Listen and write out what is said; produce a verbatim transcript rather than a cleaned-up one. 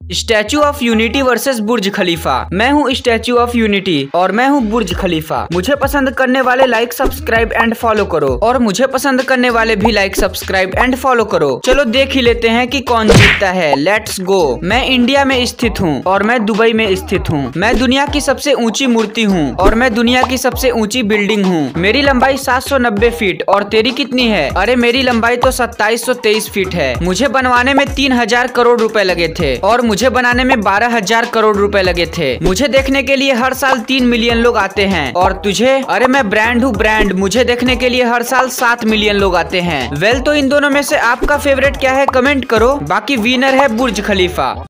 Statue of unity versus Burj Khalifa. मैं हूँ statue of unity और मैं हूँ बुर्ज खलीफा। मुझे पसंद करने वाले लाइक सब्सक्राइब एंड फॉलो करो और मुझे पसंद करने वाले भी लाइक सब्सक्राइब एंड फॉलो करो। चलो देख ही लेते हैं कि कौन जीतता है। Let's go. मैं इंडिया में स्थित हूँ और मैं दुबई में स्थित हूँ। मैं दुनिया की सबसे ऊंची मूर्ति हूँ और मैं दुनिया की सबसे ऊंची बिल्डिंग हूँ। मेरी लंबाई सात सौ नब्बे फीट और तेरी कितनी है? अरे मेरी लंबाई तो सत्ताईस सौ तेईस फीट है। मुझे बनवाने में तीन हजार करोड़ रुपए लगे थे और मुझे बनाने में बारह हजार करोड़ रुपए लगे थे। मुझे देखने के लिए हर साल तीन मिलियन लोग आते हैं और तुझे? अरे मैं ब्रांड हूँ ब्रांड। मुझे देखने के लिए हर साल सात मिलियन लोग आते हैं। वेल तो इन दोनों में से आपका फेवरेट क्या है कमेंट करो। बाकी विनर है बुर्ज खलीफा।